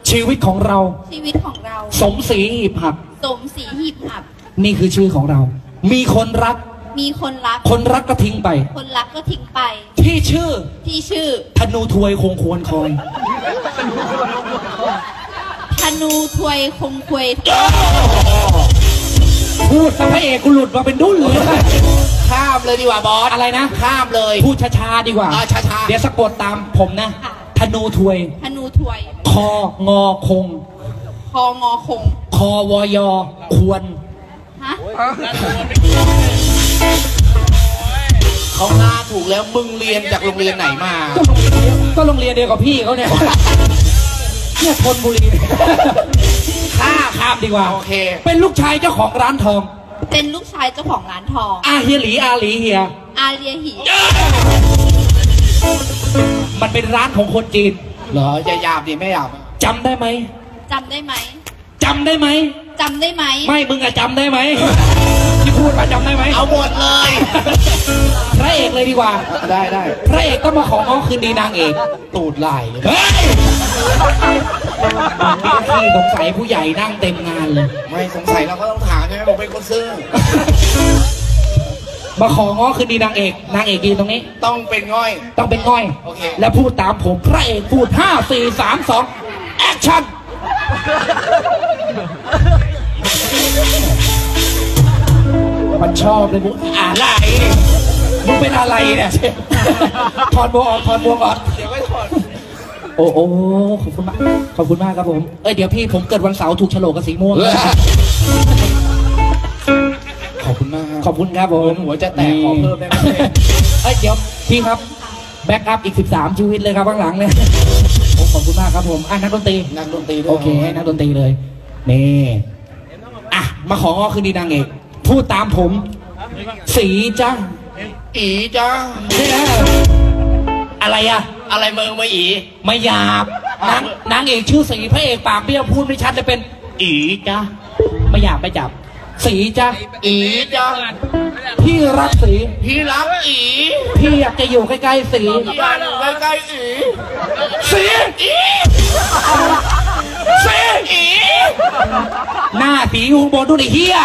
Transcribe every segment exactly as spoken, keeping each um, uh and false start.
ชีวิตของเราชีวิตของเราสมศรีหีบหักสมศรีหีบหักนี่คือชื่อของเรามีคนรักมีคนรักคนรักก็ทิ้งไปคนรักก็ทิ้งไปที่ชื่อที่ชื่อธนูทวยคงควรคอยธนูทวยคงควยพูดซะพระเอกกูหลุดมาเป็นดุ้นเลยข้ามเลยดีกว่าบอสอะไรนะข้ามเลยพูดช้าๆดีกว่าช้าๆเดี๋ยวสะกดตามผมนะธนูทวยธนูทวยคองอคงคองอคงคอวอยอควรฮะเขาหน้าถูกแล้วมึงเรียนจากโรงเรียนไหนมาก็โรงเรียนเดียวกับพี่เขาเนี่ยเนี่ยธนบุรีข้าข้ามดีกว่าโอเคเป็นลูกชายเจ้าของร้านทองเป็นลูกชายเจ้าของร้านทองอาเฮียหลีอาหลีเฮียอาเลียหีมันเป็นร้านของคนจีนเหรอจะหยาบดิไม่หยาบจำได้ไหมจำได้ไหมจำได้ไหมจำได้ไหมไม่มึงอะจำได้ไหมที่พูดมาจำได้ไหมเอาหมดเลยพระเอกเลยดีกว่าได้ได้พระเอกก็มาของน้องคืนดีนางเอกตูดลายเลยเฮ้ยพี่สงสัยผู้ใหญ่นั่งเต็มงานเลยไม่สงสัยเราก็ต้องถามใช่ไหมผมเป็นคนซื้อมาของง้อคืนดีนางเอกนางเอกยืนตรงนี้ต้องเป็นง่อยต้องเป็นง่อยโอเคแล้วพูดตามผมพระเอกพูดห้าสี่สามสองแอคชั่นมันชอบเลยมึงอะไรมึงเป็นอะไรเนี่ยถอดบัวออกถอดบัวก่อนเดี๋ยวไม่ถอดโอ้โหขอบคุณมากขอบคุณมากครับผมเอ้ยเดี๋ยวพี่ผมเกิดวันเสาร์ถูกโฉลกกับสีม่วงขอบคุณมากขอบคุณครับผมหัวจะแตกขอเพิ่มได้ไหมเอ้ยเดี๋ยวพี่ครับแบ็กอัพอีกสิบสามชีวิตเลยครับข้างหลังเนี่ยขอบคุณมากครับผมอ่ะนักดนตรีนักดนตรีโอเคให้นักดนตรีเลยนี่อ่ะมาของง้อคืนดีนางเอกพูดตามผมสีจ้าอีจ้าเนี่ยอะไรอะอะไรมึงมาอีไม่หยาบนางนางเอกชื่อสีพระเอกปากเบี้ยวพูดไม่ชัดเลยเป็นอีจ้าไม่หยาบไม่จับสีจ้าอีจ้าพี่รักสีพี่รักอีพี่อยากจะอยู่ใกล้ๆสีอยากอยู่ใกล้ๆอีสีอีสีอีหน้าสีอยู่บนดูดิเฮีย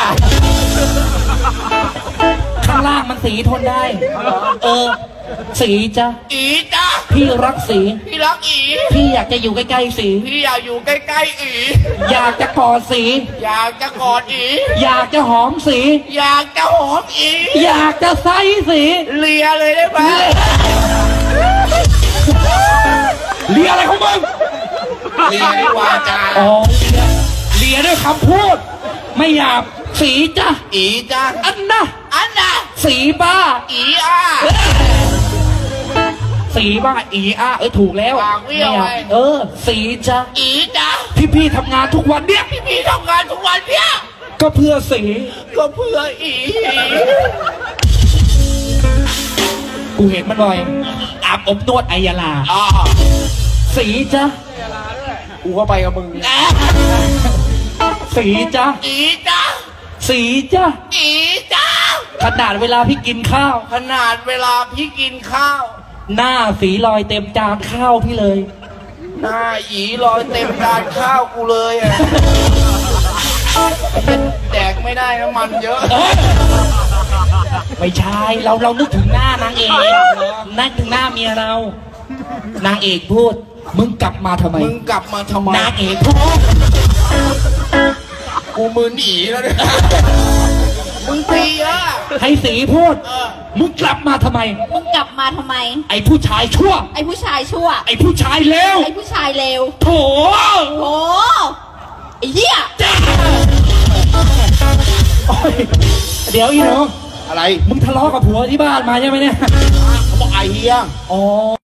ข้างล่างมันสีทนได้เออสีจ้ะอีจ้ะพี่รักสีพี่รักอีพี่อยากจะอยู่ใกล้ๆสีพี่อยากอยู่ใกล้ๆอีอยากจะกอดสีอยากจะกอดอีอยากจะหอมสีอยากจะหอมอีอยากจะไซสีเลียเลยได้ไหมเลียอะไรของมึงเลียด้วยวาจาอ๋อเลียด้วยคำพูดไม่หยาบสีจ้ะอีจ้ะอันน่ะอันน่ะสีบ้าอีอาสีบ้าอีอาเออถูกแล้วเออสีจ้ะอีจ้ะพี่พี่ทำงานทุกวันเนี้ยพี่พี่ทำงานทุกวันเนี้ยก็เพื่อสีก็เพื่ออีกูเห็นมันบ่อยอาบอบนวดไอยาลาสีจ้ะกูก็ไปกับมึงสีจ้ะอีจ้ะสีจ้ะอีจ้ะขนาดเวลาพี่กินข้าวขนาดเวลาพี่กินข้าวหน้าสีลอยเต็มจานข้าวพี่เลยหน้าอีลอยเต็มจานข้าวกูเลยอ่ะแดกไม่ได้น้ำมันเยอะไม่ใช่เราเรานึกถึงหน้านางเอกนึกถึงหน้าเมียเรานางเอกพูดมึงกลับมาทำไมมึงกลับมาทำไมนางเอกพูดกูมือหนีแล้วเนี่ยมึงตีอะให้สีพูดมึงกลับมาทำไมมึงกลับมาทำไมไอ้ผู้ชายชั่วไอ้ผู้ชายชั่วไอ้ผู้ชายเลวไอ้ผู้ชายเลวโถโถไอ้เหี้ยเดี๋ยวอีหนูอะไรมึงทะเลาะกับผัวที่บ้านมาใช่ไหมเนี่ยเขาบอกไอ้เหี้ยอ๋อ